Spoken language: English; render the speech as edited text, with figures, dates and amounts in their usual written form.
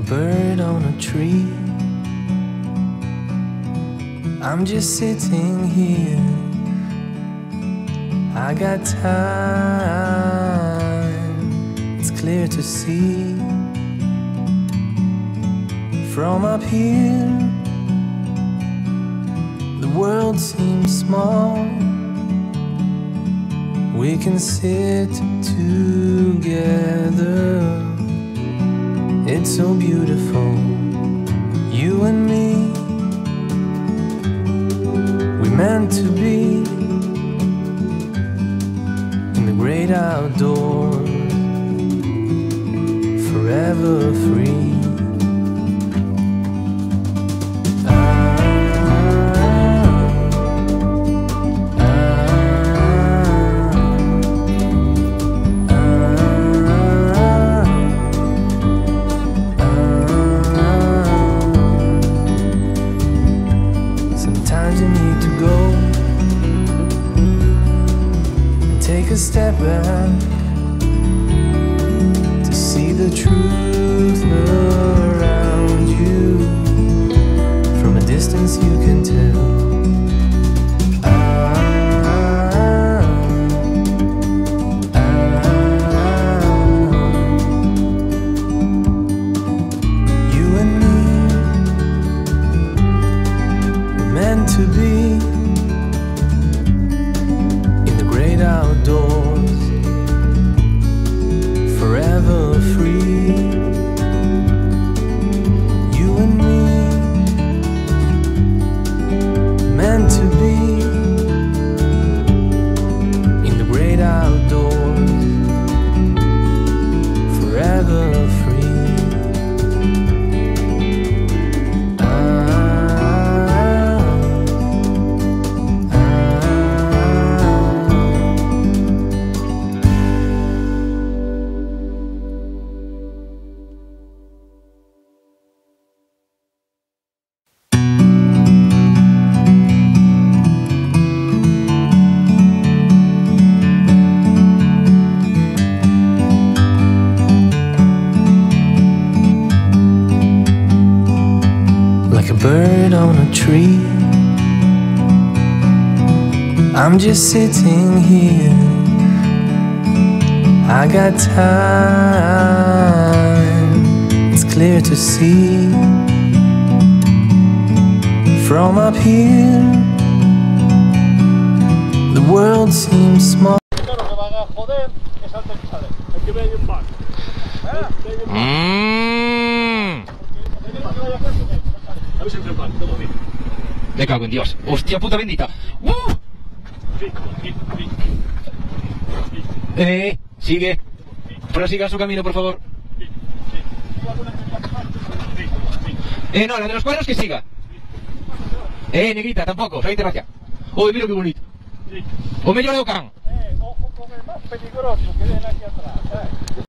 bird on a tree. I'm just sitting here. I got time, it's clear to see. From up here, the world seems small. We can sit together. It's so beautiful, you and me. We're meant to be in the great outdoors, forever free. Sometimes you need to go and take a step back to see the truth around you. From a distance you can tell. You and me, we're meant to be in the great outdoors, forever free. You and me, meant to be in the great outdoors, forever free. Like a bird on a tree, I'm just sitting here. I got time, it's clear to see. From up here, the world seems small. Me cago en Dios. Hostia puta bendita. Sigue. Prosiga su camino, por favor. No, la de los cuadros que siga. Negrita, tampoco. Feliz gracia. Mira qué bonito. O me llora o can. Ojo con el más peligroso que ven aquí atrás.